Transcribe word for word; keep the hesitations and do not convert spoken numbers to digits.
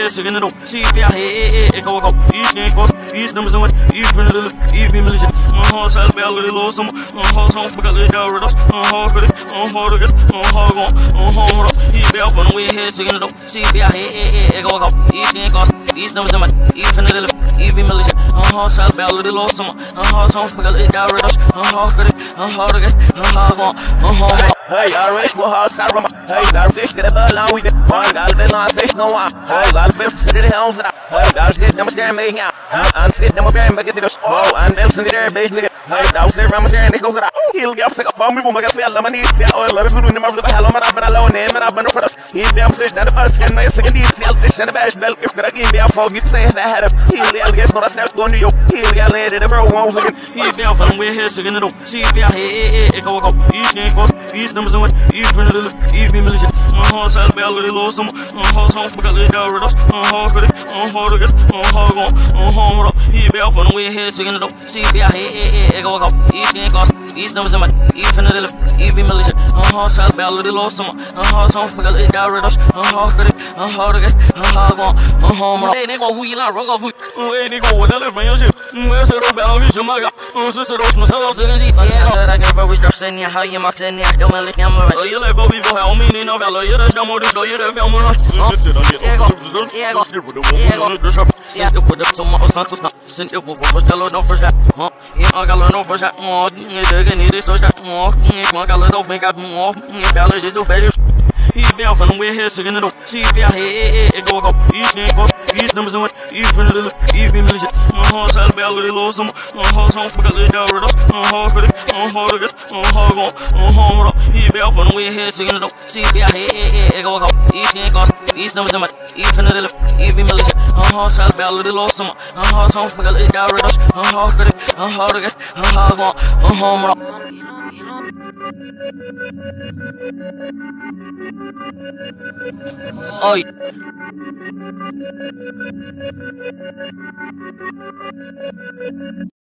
head, singing it up. See, be out here, go, go. Each day, go. Each numbers on it. Even the little, even militia. On horse, I'll be a little low, some. On horse, on, because they got rid of. On horse, but on horse, on horse, on horse. He be out on the way, head, singing it up. See, be out here, go, go. Each day, go. Each numbers on it. Even the little, even militia. On horse, I'll be a little low, some. On horse, on, because they got rid of. On horse, but on horse, on horse, on horse. Hey, I rich, go hard, start from my. Hey, got a fish, get a bell on with it. One got a bit on fish, no one. Hey, got a fish, sit in the helms. Hey, got a shit, them scared me out. I'm sit, them scared me, get the whoa, I'm Nelson, there, bitch, nigga. Hey, I was there, I'm scared, and it goes out. He'll get up, sick of phone, we won't make a feel, I'm a need, see, oh, let us do the mouth of the hell, I'm not been alone, and I've been for us. He's damn fish, down the bus, and my second deed, see, I'll fish, and the bash bell, if I give me a phone, you say, I had a he'll get, guess what I snapped, going to you. He'll get landed, the bro, won't again. He's down from where he's singing it up. See, be out here, go, go. Each day, go. Each numbers on it. Even the little, even militia. On horse, I'll be a little low, some. On horse, on, because they got rid of. On horse, but on horse, on horse, on horse. He be out from where he's singing it up. See, be out here, go, go. Each day, go. Each numbers on it. Even the little, even militia. On horse, I'll be a little low, some. On horse, on, because they got rid of. On horse, but on horse, on horse, on horse. Hey, they go wheel out, rock off. Hey, they go with the little man, shit. Where's the rope out of his mug? Oh, sister, those myself, and he. Yeah, I can probably drop in how you mark in there. Don't let me camera. Oh, you let Bobby go, how many no valor, you're the dumb or the show, you're the film. Yeah, go. Yeah, go. Yeah, go. Yeah, it would have some more Santos. Send it for the no for shot. Huh? Yeah, I got no for shot. Oh, you're going to need so shot. Oh, I got a little thing got more. Yeah, valor is so fair. He be out from where he's singing it up. See, be out here, go, go. Each day, go. Each numbers on it. Even the little, even militia. On horse, I'll be a little low, some. On horse, on, because they got rid of. On horse, but on horse, on horse, on horse. He be out from where he's singing it up. See, be out here, go, go. Each day, go. Each numbers on it. Even the little, even militia. On horse, I'll be a little low, some. On horse, on, because they got rid of. On horse, but on horse, on horse, on horse. Oh,